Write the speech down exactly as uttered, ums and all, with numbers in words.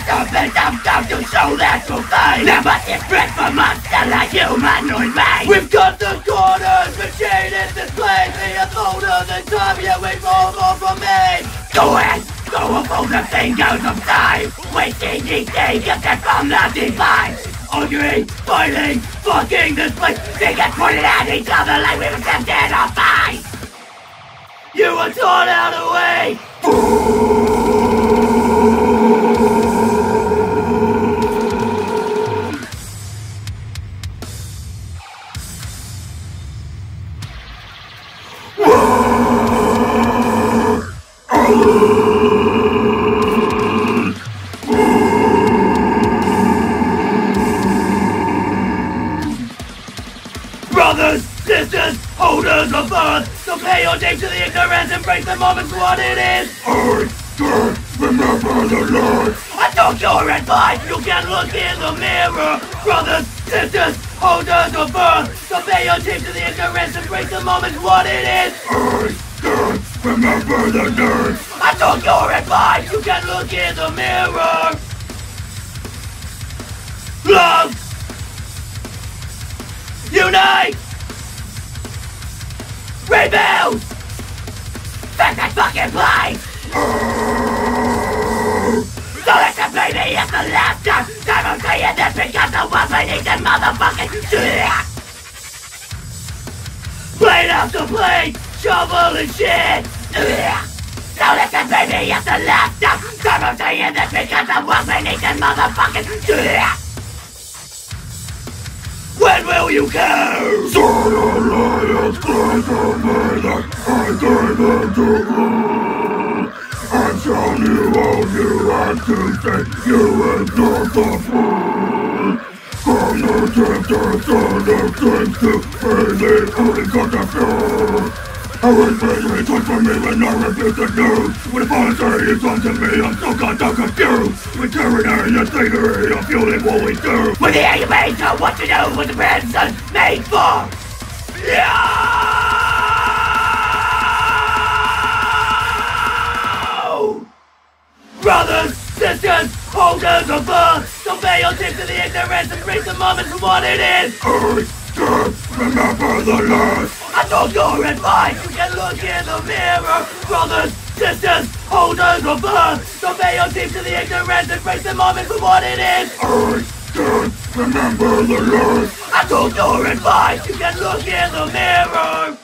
Something I've got to show that you'll find. Never different from us, still a humanoid man. We've got the corners, machine in display. The older the time, yeah, we roll more from me. Go ahead, go for the fingers of time. Wasting each day, get that from the divine. Arguing, fighting, fucking this place. They get pointed at each other like we were tempted to fight. You were torn out away. Brothers, sisters, holders of earth, so pay your day to the ignorance, embrace the moment for what it is. I can't remember the Lord. I took your advice, you can look in the mirror. Brothers, sisters, holders of earth, so pay your day to the ignorance, embrace the moment for what it is. I can't remember the nerd. I took your advice, you can look in the mirror. Love! Unite! Rebels! Back that fucking place! So listen baby, it's the last time Time I'm saying this because the ones we need the motherfucking shit! Blade after blade, shovel and shit! So listen baby, it's the last time Time I'm saying this because the ones we need the motherfucking shit! When will you go? So the lions cry to me that I came into blue. And tell you all you have to say, you is not the fool. From the tempter to the things to pay the only got the fear. I was basically told for me when I refuse to do. When the fun say is on to me, I'm so goddamn confused. With tyranny and slavery, I'm fueling what we do. When the animates know what to do with the ransom made for. No! Brothers, sisters, holders of earth, don't pay your tip to the ignorance and bring the moment for what it is. I can't remember the last. I took your advice, you can look in the mirror. Brothers, sisters, holders of earth, don't pay your tip to the ignorance and bring the moment for what it is. I can't remember the last. I took your advice, you can look in the mirror.